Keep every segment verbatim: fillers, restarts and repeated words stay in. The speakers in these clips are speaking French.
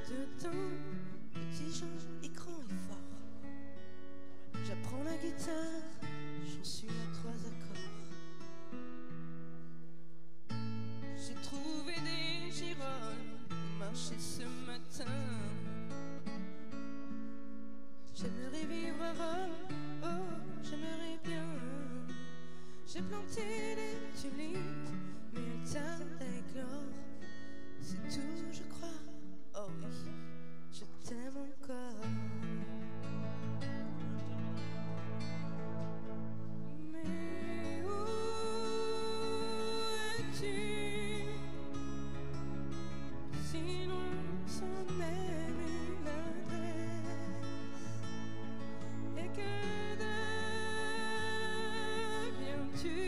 dedans, petit Jean et grand et fort. J'apprends la guitare, j'en suis à trois accords. J'ai trouvé des girolles au marché ce matin. J'aimerais vivre à Rome, oh, j'aimerais bien. J'ai planté des tulipes, mais elles tardent à éclore. C'est tout, je crois, oh oui, je t'aime encore. Mais où es-tu? Sinon sans même une adresse. Et que deviens-tu?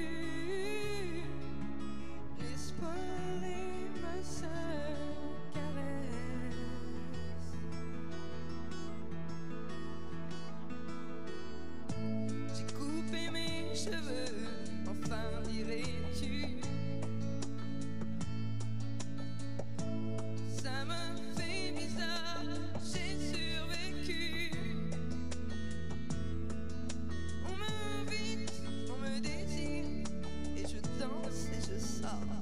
L'espoir est ma seule caresse. J'ai coupé mes cheveux, enfin dirais-tu? Ça me fait bizarre, j'ai survécu. On m'invite, on me désire, et je danse et je sors.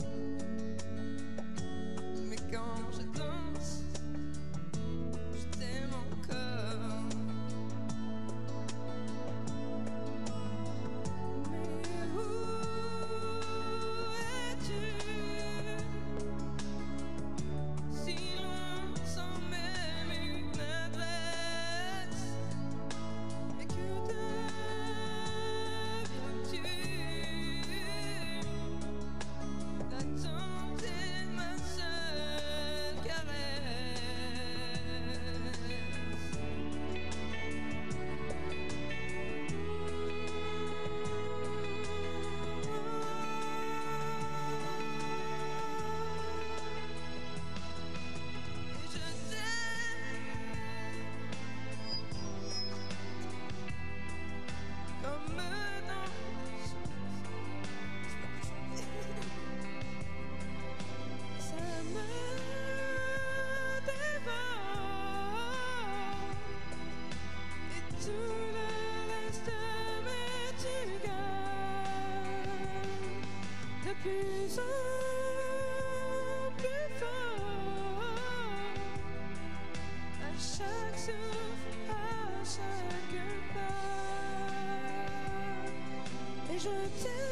Mais quand je danse, je t'aime encore. Mais où es-tu? Si loin sans même une adresse. Et que deviens-tu? L'attente est ma seule caresse. Et je t'aime comme dans ça me dévore. Et tout le reste mais tu gagnes de plus en plus fort. À chaque souffle, à chaque pas. Et je t'aime.